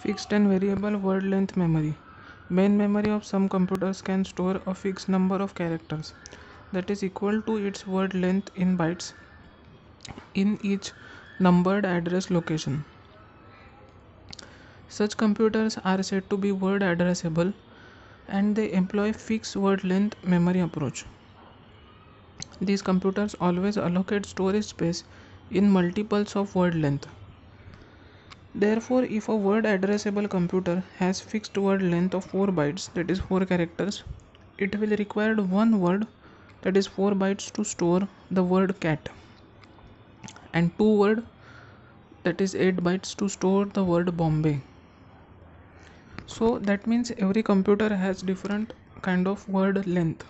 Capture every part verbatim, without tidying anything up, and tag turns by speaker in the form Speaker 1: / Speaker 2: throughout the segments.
Speaker 1: Fixed and variable word length memory. Main memory of some computers can store a fixed number of characters that is equal to its word length in bytes in each numbered address location. Such computers are said to be word addressable and they employ fixed word length memory approach. These computers always allocate storage space in multiples of word length. Therefore, if a word addressable computer has fixed word length of four bytes, that is four characters, it will require one word, that is four bytes, to store the word cat, and two word, that is eight bytes, to store the word Bombay. So that means every computer has different kind of word length.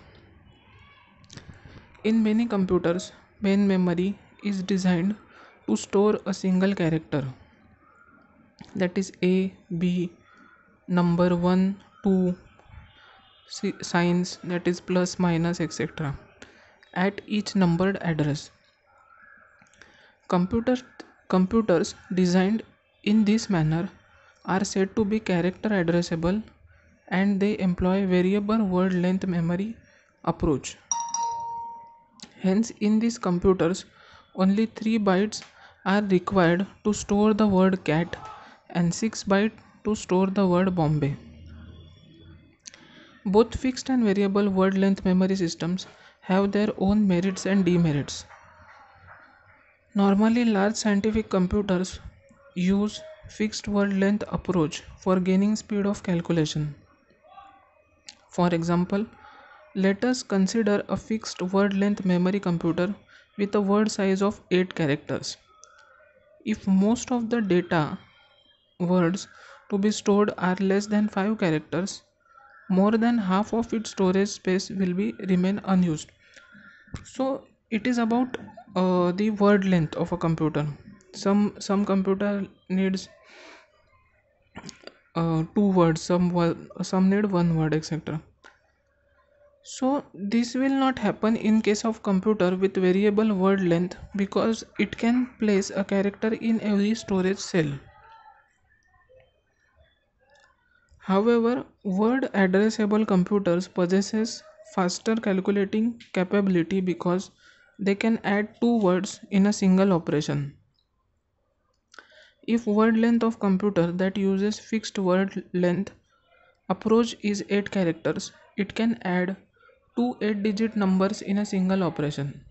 Speaker 1: In many computers, main memory is designed to store a single character, that is A, B, number one, two, signs, that is plus, minus, et cetera, at each numbered address. Computers, computers designed in this manner are said to be character addressable and they employ variable word length memory approach. Hence, in these computers, only three bytes are required to store the word cat and six bytes to store the word Bombay. Both fixed and variable word length memory systems have their own merits and demerits. Normally, large scientific computers use fixed word length approach for gaining speed of calculation. For example, let us consider a fixed word length memory computer with a word size of eight characters. If most of the data words to be stored are less than five characters, more than half of its storage space will be remain unused. So it is about uh, the word length of a computer. Some some computer needs uh, two words, some word, some need one word, et cetera. So this will not happen in case of computer with variable word length because it can place a character in every storage cell. However, word addressable computers possesses faster calculating capability because they can add two words in a single operation. If word length of computer that uses fixed word length approach is eight characters, it can add two eight digit numbers in a single operation.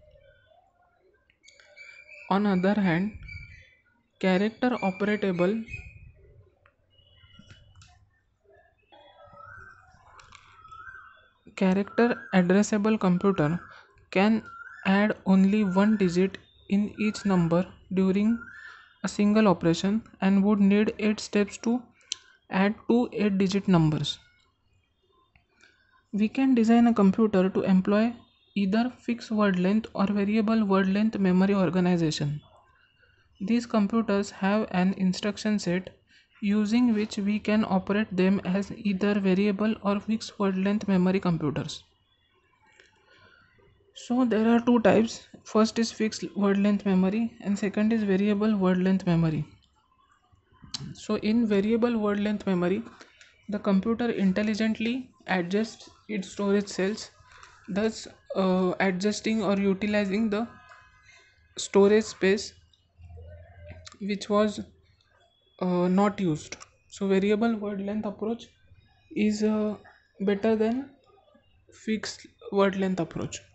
Speaker 1: On other hand, character operatable character addressable computer can add only one digit in each number during a single operation and would need eight steps to add two eight digit numbers. We can design a computer to employ either fixed word length or variable word length memory organization. These computers have an instruction set using which we can operate them as either variable or fixed word length memory computers. So there are two types. First is fixed word length memory and second is variable word length memory. So in variable word length memory, the computer intelligently adjusts its storage cells, thus uh, adjusting or utilizing the storage space which was uh, not used. So variable word length approach is uh, better than fixed word length approach.